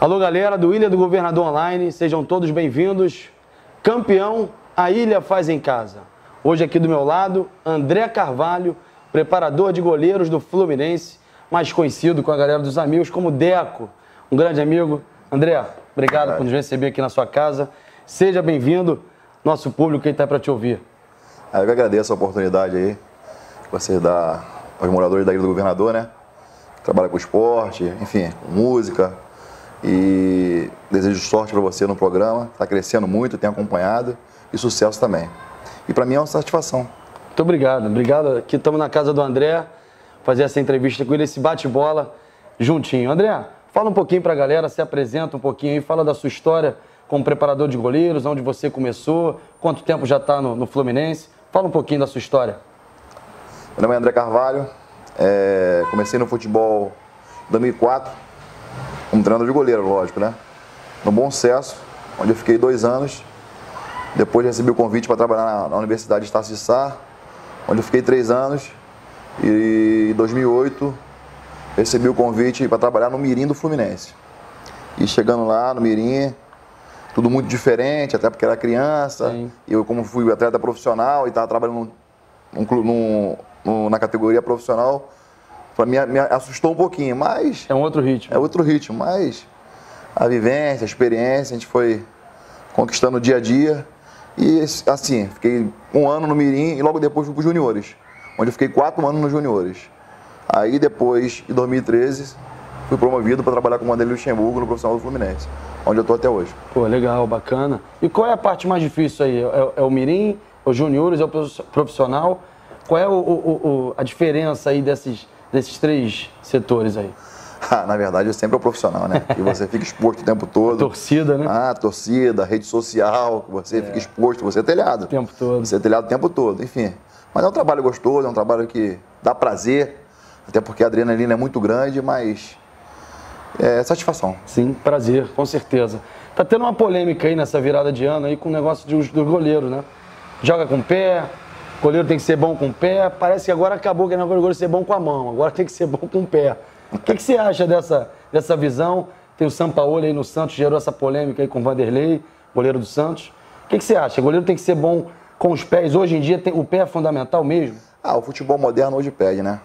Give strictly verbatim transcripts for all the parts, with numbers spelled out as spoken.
Alô, galera do Ilha do Governador Online, sejam todos bem-vindos. Campeão, a Ilha faz em casa. Hoje aqui do meu lado, André Carvalho, preparador de goleiros do Fluminense, mais conhecido com a galera dos amigos como Deco, um grande amigo. André, obrigado por nos receber aqui na sua casa. Seja bem-vindo, nosso público aí está para te ouvir. Eu que agradeço a oportunidade aí que você dá aos moradores da Ilha do Governador, né? Que trabalha com esporte, enfim, com música. E desejo sorte para você no programa. Está crescendo muito, tenho acompanhado. E sucesso também. E para mim é uma satisfação. Muito obrigado. Obrigado. Aqui estamos na casa do André, fazer essa entrevista com ele, esse bate-bola juntinho. André, fala um pouquinho para a galera, se apresenta um pouquinho aí, fala da sua história como preparador de goleiros, onde você começou, quanto tempo já está no, no Fluminense. Fala um pouquinho da sua história. Meu nome é André Carvalho, é, comecei no futebol em dois mil e quatro, como treinador de goleiro, lógico, né? No Bom Sucesso, onde eu fiquei dois anos. Depois recebi o convite para trabalhar na, na Universidade de Estácio de Sá, onde eu fiquei três anos. E em dois mil e oito recebi o convite para trabalhar no Mirim do Fluminense. E chegando lá no Mirim, tudo muito diferente, até porque era criança. Sim. Eu, como fui atleta profissional e estava trabalhando num, num, num, na categoria profissional, para mim me assustou um pouquinho, mas... É um outro ritmo. É outro ritmo, mas a vivência, a experiência, a gente foi conquistando dia a dia. E assim, fiquei um ano no Mirim e logo depois fui para os juniores, onde eu fiquei quatro anos nos juniores. Aí depois, em dois mil e treze, fui promovido para trabalhar com o Vanderlei Luxemburgo no profissional do Fluminense, onde eu estou até hoje. Pô, legal, bacana. E qual é a parte mais difícil aí? É, é o Mirim, é os juniores, é o profissional? Qual é o, o, o, a diferença aí desses, desses três setores aí? Ah, na verdade, é sempre o profissional, né? E você fica exposto o tempo todo. A torcida, né? Ah, torcida, rede social, você é. fica exposto, você é telhado. O tempo todo. Você é telhado o tempo todo, enfim. Mas é um trabalho gostoso, é um trabalho que dá prazer, até porque a adrenalina é muito grande, mas é satisfação. Sim, prazer, com certeza. Tá tendo uma polêmica aí nessa virada de ano aí com o negócio do, do goleiro, né? Joga com o pé, goleiro tem que ser bom com o pé, parece que agora acabou que não é o goleiro ser bom com a mão, agora tem que ser bom com o pé. O que, que você acha dessa, dessa visão? Tem o Sampaoli aí no Santos, gerou essa polêmica aí com o Vanderlei, goleiro do Santos. O que, que você acha? O goleiro tem que ser bom com os pés? Hoje em dia tem, o pé é fundamental mesmo? Ah, o futebol moderno hoje pede, né?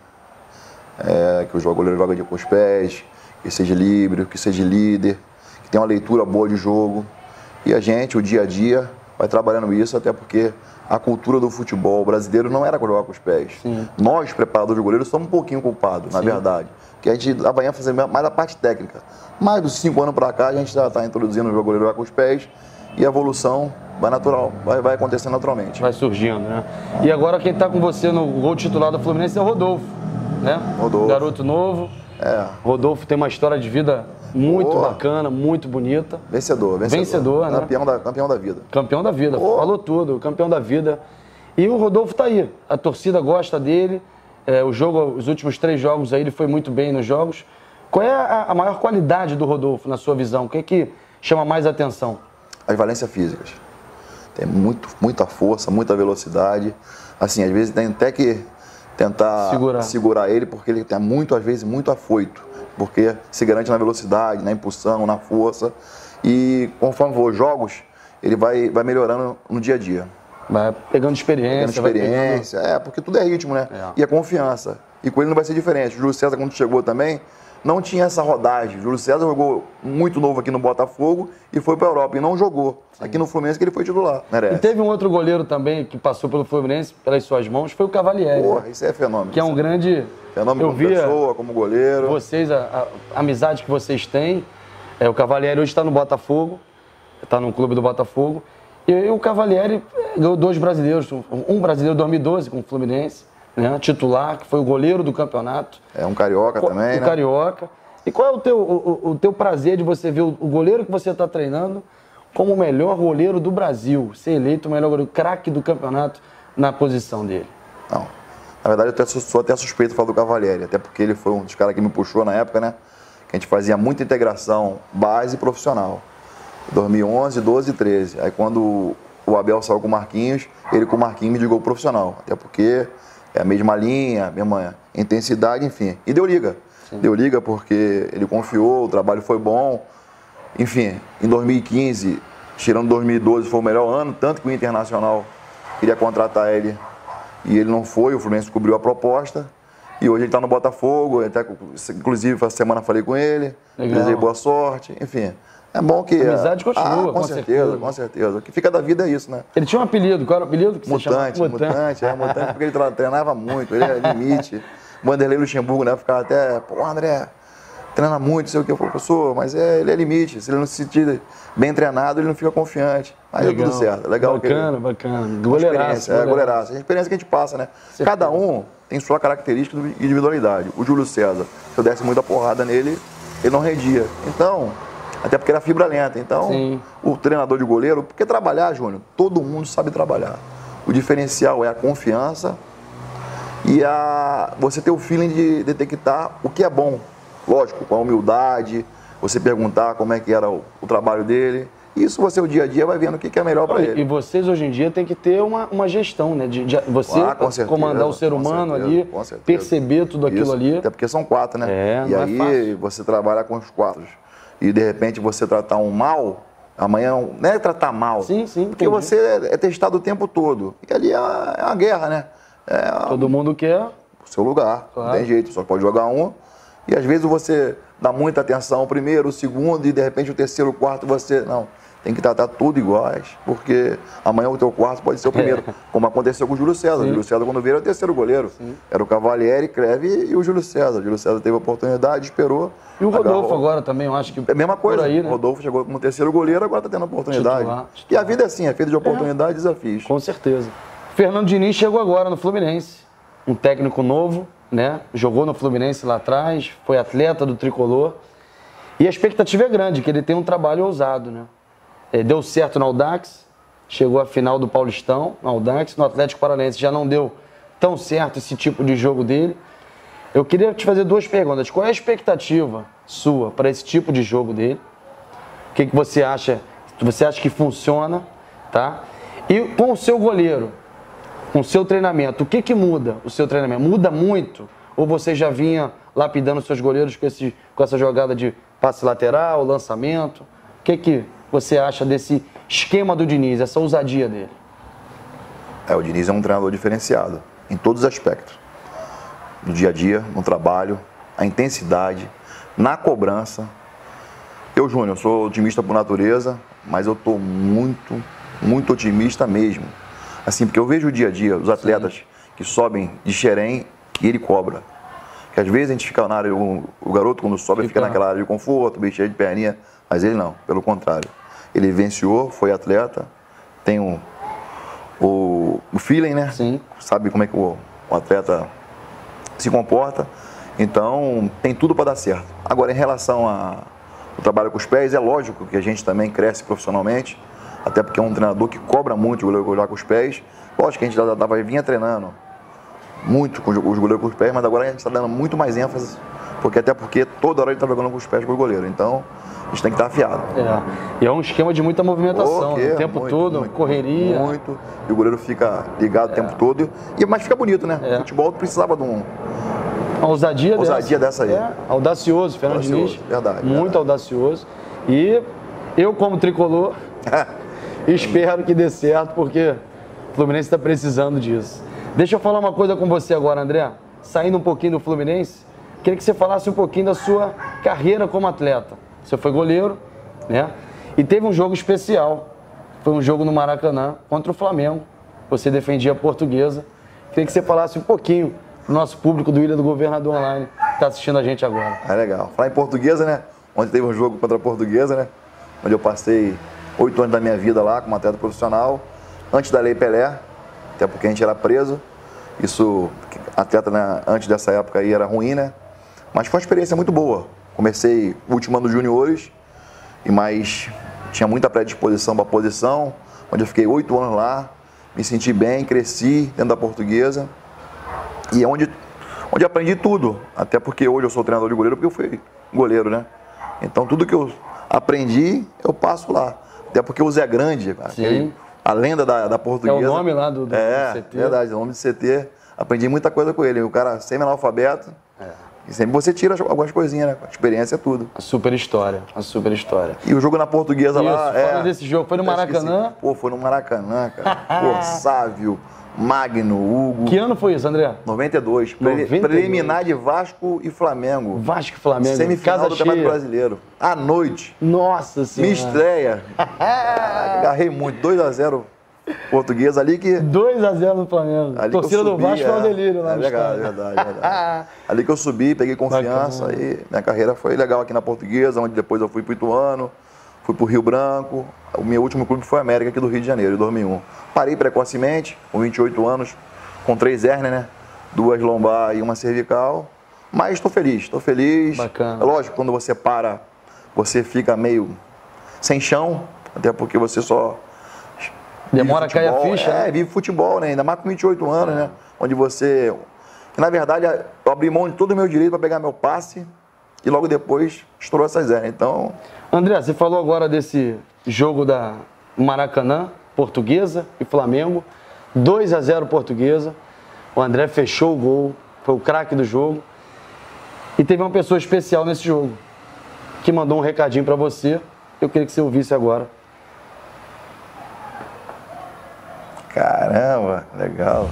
É, que o goleiro joga com os pés, que seja livre, que seja líder, que tenha uma leitura boa de jogo. E a gente, o dia a dia, vai trabalhando isso, até porque a cultura do futebol brasileiro não era jogar com os pés. Sim. Nós, preparadores de goleiros, somos um pouquinho culpados, na Sim. verdade. Que a gente dava ênfase mais a parte técnica. Mais dos cinco anos para cá, a gente já está introduzindo o goleiro jogar com os pés e a evolução vai natural, vai, vai acontecer naturalmente. Vai surgindo, né? E agora quem está com você no gol titular do Fluminense é o Rodolfo, né? Rodolfo. Garoto novo. É. Rodolfo tem uma história de vida muito oh. bacana, muito bonita. Vencedor, vencedor. Vencedor, né? Campeão da, campeão da vida. Campeão da vida, oh. falou tudo, campeão da vida. E o Rodolfo tá aí, a torcida gosta dele, é, o jogo, os últimos três jogos aí ele foi muito bem nos jogos. Qual é a, a maior qualidade do Rodolfo, na sua visão? O que é que chama mais atenção? As valências físicas. Tem muito, muita força, muita velocidade. Assim, às vezes tem até que tentar segurar, segurar ele, porque ele tem muito, às vezes, muito afoito. Porque se garante na velocidade, na impulsão, na força. E conforme for os jogos, ele vai, vai melhorando no dia a dia. Vai pegando experiência. Pegando experiência, pegando... é, porque tudo é ritmo, né? É. E a confiança. E com ele não vai ser diferente. O Júlio César, quando chegou também, não tinha essa rodagem. O Júlio César jogou muito novo aqui no Botafogo e foi para a Europa. E não jogou. Sim. Aqui no Fluminense que ele foi titular. Merece. E teve um outro goleiro também que passou pelo Fluminense, pelas suas mãos, foi o Cavalieri. Porra, né? isso é fenômeno. Que é um grande... Fenômeno como pessoa, como goleiro. Vocês, a, a amizade que vocês têm. É, o Cavalieri hoje está no Botafogo. Está no clube do Botafogo. E, e o Cavalieri ganhou dois brasileiros. Um brasileiro em dois mil e doze com o Fluminense. Né, titular, que foi o goleiro do campeonato. É um carioca qual, também, o né? carioca. E qual é o teu, o, o teu prazer de você ver o, o goleiro que você está treinando como o melhor goleiro do Brasil, ser eleito o melhor goleiro, craque do campeonato na posição dele? Não. Na verdade, eu até, sou até suspeito de falar do Cavalieri, até porque ele foi um dos caras que me puxou na época, né? Que a gente fazia muita integração base e profissional. dois mil e onze, doze e treze. Aí quando o Abel saiu com o Marquinhos, ele com o Marquinhos me ligou profissional. Até porque é a mesma linha, a mesma intensidade, enfim. E deu liga. Sim. Deu liga porque ele confiou, o trabalho foi bom. Enfim, em dois mil e quinze, tirando dois mil e doze, foi o melhor ano, tanto que o Internacional queria contratar ele e ele não foi, o Fluminense cobriu a proposta. E hoje ele está no Botafogo, até, inclusive essa semana falei com ele, desejei boa sorte, enfim. É bom que... A amizade continua, ah, com, com certeza, certeza. com certeza. O que fica da vida é isso, né? Ele tinha um apelido, qual era o apelido que mutante, você mutante, mutante, é mutante porque ele treinava muito, ele é limite. Vanderlei Luxemburgo, né, ficava até, pô, André, treina muito, sei o que, eu falo, professor, mas é, ele é limite, se ele não se sentir bem treinado, ele não fica confiante. Aí é tudo certo, legal. Bacana, que bacana, goleiraço. É, goleiraço, a experiência que a gente passa, né? Certeza. Cada um tem sua característica de individualidade. O Júlio César, se eu desse muita porrada nele, ele não rendia. Então, até porque era fibra lenta. Então, sim, o treinador de goleiro, porque trabalhar, Júnior, todo mundo sabe trabalhar. O diferencial é a confiança e a você ter o feeling de detectar o que é bom. Lógico, com a humildade, você perguntar como é que era o, o trabalho dele. Isso você, o dia a dia, vai vendo o que é melhor para ele. E vocês, hoje em dia, tem que ter uma, uma gestão, né? De, de você ah, certeza, comandar o ser humano ali, perceber tudo aquilo Isso, ali. Até porque são quatro, né? É, e não aí é você trabalha com os quatro. E, de repente, você tratar um mal, amanhã não é tratar mal. Sim, sim. Porque entendi. você é testado o tempo todo. E ali é uma, é uma guerra, né? É todo mundo quer o seu lugar. Claro. Não tem jeito, só pode jogar um. E, às vezes, você dá muita atenção ao primeiro, o segundo, e, de repente, o terceiro, o quarto, você... Não. Tem que tratar tudo iguais, porque amanhã o teu quarto pode ser o primeiro, é. como aconteceu com o Júlio César. Sim. O Júlio César, quando veio, era o terceiro goleiro. Sim. Era o Cavalieri, Creve e o Júlio César. O Júlio César teve a oportunidade, esperou. E o Rodolfo agarrou. Agora também, eu acho que... É a mesma coisa. Aí, né? O Rodolfo chegou como terceiro goleiro, agora está tendo a oportunidade. Titular, titular. E a vida é assim, é feita de oportunidades e é. desafios. Com certeza. Fernando Diniz chegou agora no Fluminense. Um técnico novo, né? Jogou no Fluminense lá atrás, foi atleta do Tricolor. E a expectativa é grande, que ele tem um trabalho ousado, né? É, deu certo no Audax, chegou à final do Paulistão, no Audax, no Atlético Paranaense já não deu tão certo esse tipo de jogo dele. Eu queria te fazer duas perguntas. Qual é a expectativa sua para esse tipo de jogo dele? O que, que você acha? Você acha que funciona, tá? E com o seu goleiro, com o seu treinamento, o que, que muda o seu treinamento? Muda muito? Ou você já vinha lapidando seus goleiros com, esse, com essa jogada de passe lateral, lançamento? O que que você acha desse esquema do Diniz, essa ousadia dele? É, o Diniz é um treinador diferenciado, em todos os aspectos. No dia a dia, no trabalho, a intensidade, na cobrança. Eu, Júnior, sou otimista por natureza, mas eu estou muito, muito otimista mesmo. Assim, porque eu vejo o dia a dia, os atletas Sim. que sobem de Xerém e ele cobra. Que às vezes a gente fica na área, o, o garoto quando sobe fica, fica naquela área de conforto, bem cheio de perninha, mas ele não, pelo contrário. Ele venciou, foi atleta, tem um, o, o feeling, né? Sim. Sabe como é que o, o atleta se comporta. Então, tem tudo para dar certo. Agora, em relação ao trabalho com os pés, é lógico que a gente também cresce profissionalmente, até porque é um treinador que cobra muito o goleiro com os pés. Lógico que a gente já, já vinha treinando muito com os goleiros com os pés, mas agora a gente está dando muito mais ênfase, porque até porque toda hora ele está jogando com os pés com o goleiro. Então, a gente tem que estar afiado. É. E é um esquema de muita movimentação, okay, o tempo muito, todo, muito, correria. Muito. E o goleiro fica ligado é. o tempo todo. E, mas fica bonito, né? É. O futebol precisava de um... Uma ousadia, ousadia dessa, dessa aí. É. Audacioso, Fernando Diniz. Verdade. Muito verdade. audacioso. E eu, como tricolor, espero que dê certo, porque o Fluminense está precisando disso. Deixa eu falar uma coisa com você agora, André. Saindo um pouquinho do Fluminense, queria que você falasse um pouquinho da sua carreira como atleta. Você foi goleiro, né? E teve um jogo especial. Foi um jogo no Maracanã contra o Flamengo. Você defendia a Portuguesa. Queria que você falasse um pouquinho pro nosso público do Ilha do Governador Online que está assistindo a gente agora. É legal. Falar em Portuguesa, né? Ontem teve um jogo contra a Portuguesa, né? Onde eu passei oito anos da minha vida lá como atleta profissional, antes da Lei Pelé, até porque a gente era preso. Isso, atleta, né, antes dessa época aí era ruim, né? Mas foi uma experiência muito boa. Comecei o último ano dos juniores, e mais tinha muita predisposição para a posição, onde eu fiquei oito anos lá, me senti bem, cresci dentro da Portuguesa, e é onde, onde aprendi tudo, até porque hoje eu sou treinador de goleiro, porque eu fui goleiro, né? Então tudo que eu aprendi, eu passo lá, até porque o Zé Grande, aquele, a lenda da, da Portuguesa. É o nome lá do, do é, C T. É, verdade, o nome do C T, aprendi muita coisa com ele, o cara semi-analfabeto, é. E sempre você tira algumas coisinhas, né? A experiência é tudo. A super história, a super história. E o jogo na Portuguesa Isso, lá... fala é, desse jogo, foi no Maracanã? Pô, foi no Maracanã, cara. Pô, Sávio, Magno, Hugo... Que ano foi isso, André? noventa e dois. noventa e dois. Preliminar de Vasco e Flamengo. Vasco e Flamengo. Semifinal Casa do Campeonato cheia. Brasileiro. À noite. Nossa Senhora. Minha estreia. Agarrei muito. dois a zero Portuguesa ali que... dois a zero no Flamengo. Ali Torcida que eu subi, do Vasco foi um é, delírio lá é no verdade, estádio. verdade, verdade. Ali que eu subi, peguei confiança. Bacana. Aí minha carreira foi legal aqui na Portuguesa, onde depois eu fui pro Ituano, fui pro Rio Branco. O meu último clube foi a América aqui do Rio de Janeiro, em dois mil e um. Parei precocemente, com vinte e oito anos, com três hérnias, né? Duas lombar e uma cervical. Mas estou feliz, estou feliz. Bacana. É lógico, quando você para, você fica meio sem chão, até porque você só... Demora a cair a futebol, ficha, É, né? vive futebol, né? Ainda mais com vinte e oito anos, né? Onde você... que, na verdade, eu abri mão de todo o meu direito para pegar meu passe e logo depois estourou essas hérnias. Então... André, você falou agora desse jogo da Maracanã, Portuguesa e Flamengo. dois a zero Portuguesa. O André fechou o gol, foi o craque do jogo. E teve uma pessoa especial nesse jogo, que mandou um recadinho para você. Eu queria que você ouvisse agora. Caramba, legal.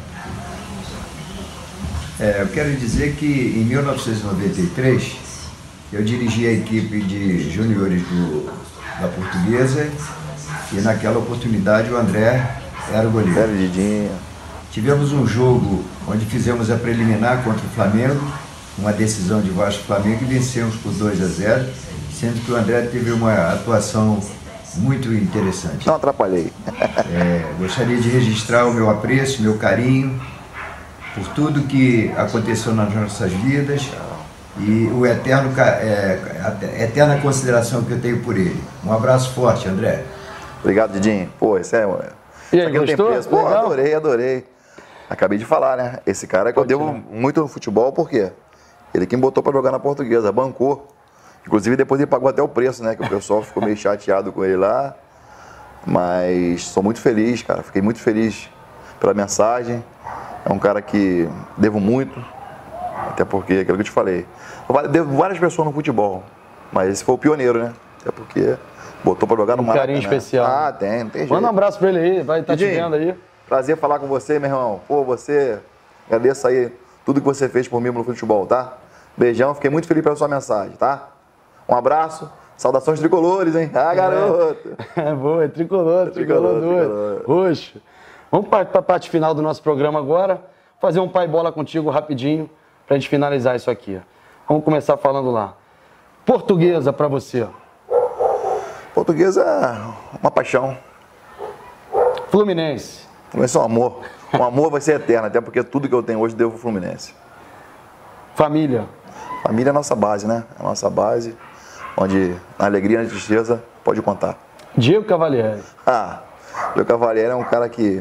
É, eu quero dizer que em mil novecentos e noventa e três eu dirigi a equipe de juniores do, da Portuguesa e naquela oportunidade o André era o goleiro. Velho Didinho. Tivemos um jogo onde fizemos a preliminar contra o Flamengo, uma decisão de Vasco e Flamengo e vencemos por dois a zero, sendo que o André teve uma atuação muito interessante. Não atrapalhei. É, gostaria de registrar o meu apreço, meu carinho por tudo que aconteceu nas nossas vidas e o eterno, é, a eterna consideração que eu tenho por ele. Um abraço forte, André. Obrigado, Didinho. Pô, isso é... E aí, isso aqui não tem gostou? preço. Pô, Legal. adorei, adorei. Acabei de falar, né? Esse cara que eu devo muito no futebol, por quê? Ele que me botou pra jogar na Portuguesa, bancou. Inclusive, depois ele pagou até o preço, né? Que o pessoal ficou meio chateado com ele lá. Mas sou muito feliz, cara. Fiquei muito feliz pela mensagem. É um cara que devo muito. Até porque, aquilo que eu te falei. Eu devo várias pessoas no futebol. Mas esse foi o pioneiro, né? Até porque botou pra jogar no Um Maracanã. carinho especial. Ah, tem, não tem jeito. Manda um abraço pra ele aí, vai estar te Didinho, vendo aí. prazer falar com você, meu irmão. Pô, você... Agradeço aí tudo que você fez por mim no futebol, tá? Beijão, fiquei muito feliz pela sua mensagem, tá? Um abraço, saudações tricolores, hein? Ah, garoto! É boa, é tricolor, tricolor, Tricolor, doido. Roxo. Vamos para a parte final do nosso programa agora. Fazer um pai bola contigo rapidinho, pra gente finalizar isso aqui. Vamos começar falando lá. Portuguesa pra você. Portuguesa é uma paixão. Fluminense. Fluminense é um amor. O amor vai ser eterno, até porque tudo que eu tenho hoje devo ao Fluminense. Família. Família é a nossa base, né? É a nossa base, onde na alegria e na tristeza pode contar. Diego Cavalieri. Ah, o Diego Cavalieri é um cara que...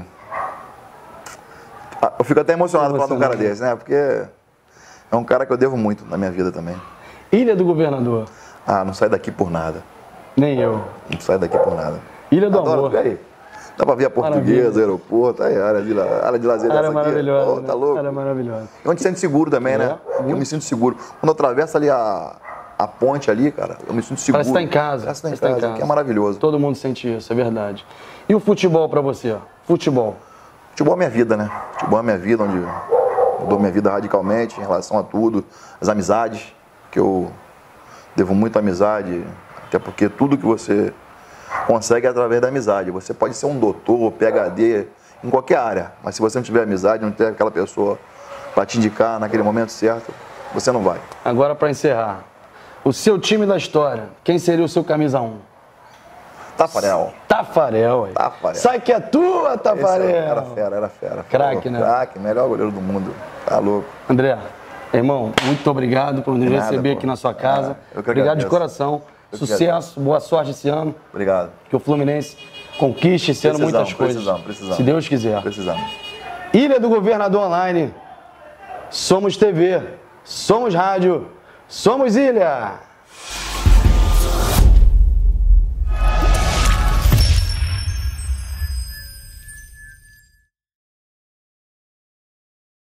Ah, eu fico até emocionado falando de um cara desse, né? Porque é um cara que eu devo muito na minha vida também. Ilha do Governador. Ah, não sai daqui por nada. Nem eu. Não sai daqui por nada. Ilha do Adoro, Amor. aí. Dá pra ver a Portuguesa, Maravilha. aeroporto, aí, área de, la- área de lazer Era dessa aqui. maravilhosa. Oh, tá né? louco? Era maravilhosa. É onde sente seguro também, né? É, Eu me sinto seguro. Quando eu atravesso ali a, a ponte ali, cara, eu me sinto seguro. Parece estar em casa. Parece estar em Parece estar em casa, casa. que é maravilhoso. Todo mundo sente isso, é verdade. E o futebol pra você? Futebol. Futebol é minha vida, né? Futebol é minha vida, onde eu dou minha vida radicalmente em relação a tudo. As amizades, que eu devo muito à amizade, até porque tudo que você consegue é através da amizade. Você pode ser um doutor, P H D, em qualquer área, mas se você não tiver amizade, não tiver aquela pessoa para te indicar naquele momento certo, você não vai. Agora pra encerrar. O seu time da história, quem seria o seu camisa um? Tafarel. Tafarel, aí. Tafarel. Sai que é tua, Tafarel. Esse era fera, era fera. Craque, né? Craque, melhor goleiro do mundo. Tá louco. André, irmão, muito obrigado por nos De nada, receber pô. aqui na sua casa. Ah, eu que obrigado de agradeço. coração. Eu que Sucesso, boa sorte esse ano. Obrigado. Que o Fluminense conquiste esse ano Precisamos, muitas coisas. precisamos, precisamos. Se Deus quiser. Precisamos. Ilha do Governador Online. Somos T V. Somos rádio. Somos Ilha.